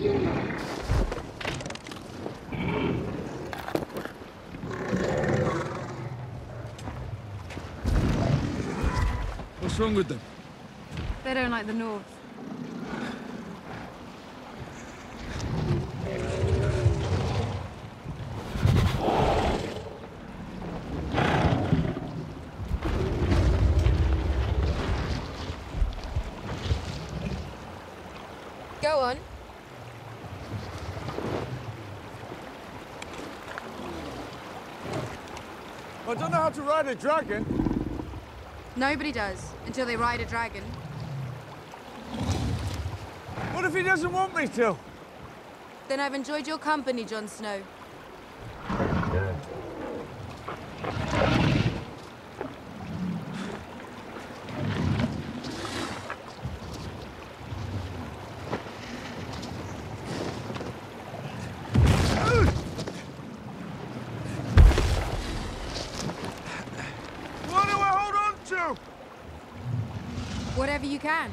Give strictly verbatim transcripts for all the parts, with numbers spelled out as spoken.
What's wrong with them? They don't like the North. Go on. I don't know how to ride a dragon. Nobody does, until they ride a dragon. What if he doesn't want me to? Then I've enjoyed your company, Jon Snow. What do I hold on to? Whatever you can.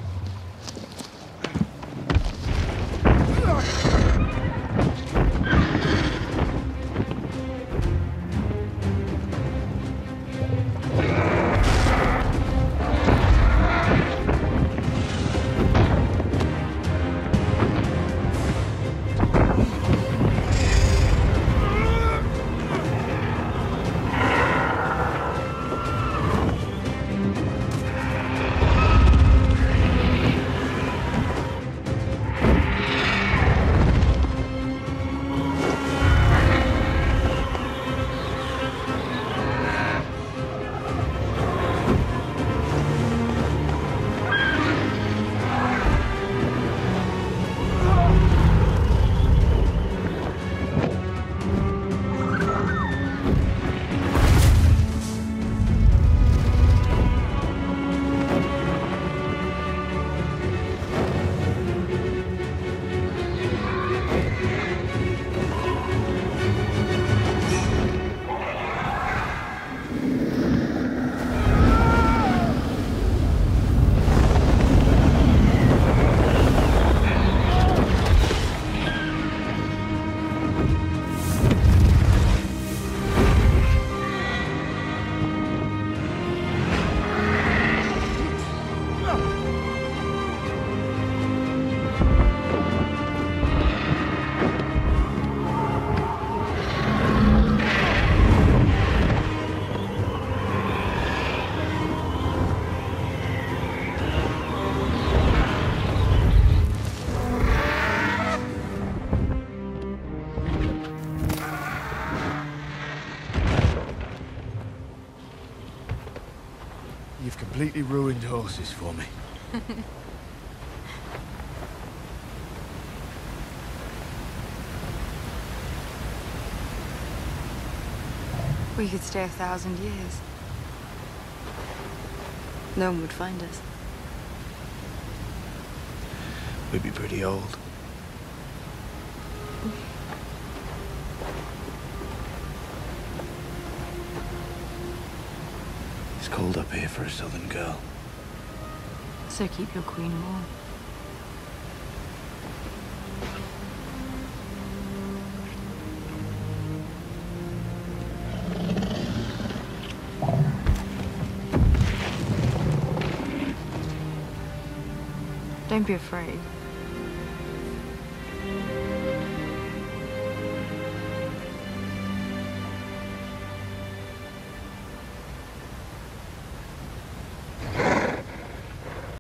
You've completely ruined horses for me. We could stay a thousand years. No one would find us. We'd be pretty old. It's cold up here for a southern girl. So keep your queen warm. Don't be afraid.